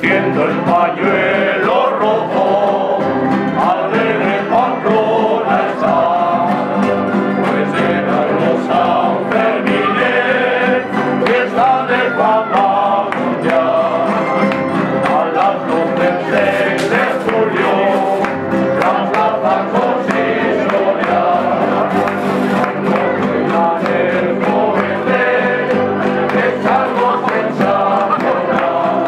viendo el pañuelo rojo, alegre Pamplona está, pues eran los Sanfermines, fiesta de fama mundial. A las 12 del 6 de julio, las plazas con su historia, cuando bailan el joven es algo sensacional.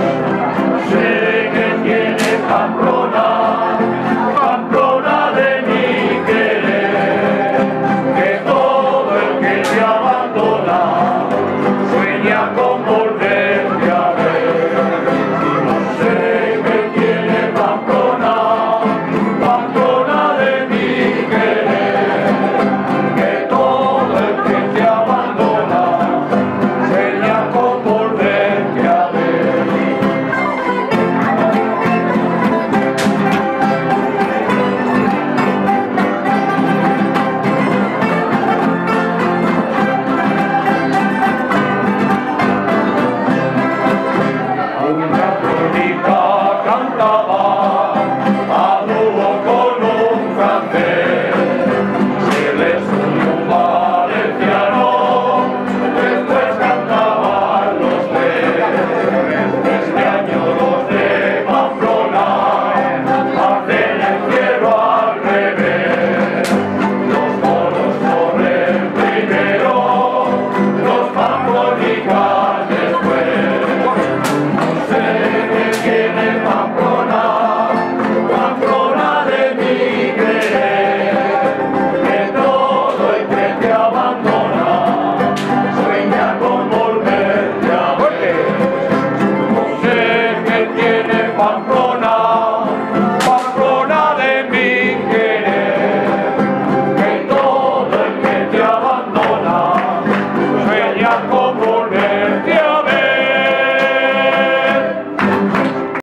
Sé que tiene Pamplona, Pamplona de mi querer, que todo el que te abandona sueña con volverte a ver. Sé que tiene Pamplona, Pamplona de mi querer, que todo el que te abandona sueña con volverte a ver. Una crónica cantaba a dúo con un francés, se les unió un valenciano, después cantaban los tres. Este año los de Pamplona hacen el cielo al revés, los moros corren primero, los pamplonicas después. Tiene Pamplona, Pamplona de mi querer, que todo el que te abandona sueña con volverte a ver. Sé que tiene Pamplona.